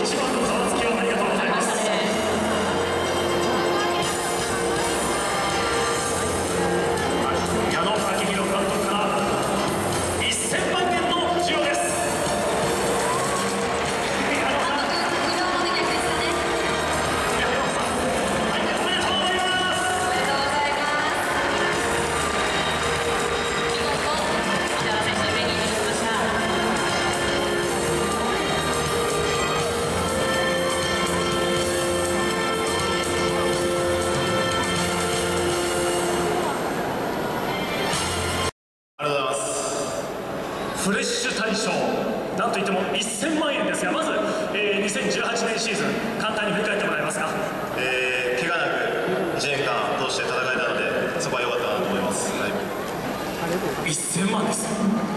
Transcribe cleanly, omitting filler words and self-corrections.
一番のざわつきをありがとうございます。矢野明宏監督から1000万円の授与です。フレッシュ大賞、なんといっても1000万円ですが、まず、2018年シーズン、簡単に振り返ってもらえますか。 怪我なく1年間通して戦えたので、そこは良かったなと思います。はい、 1000万です。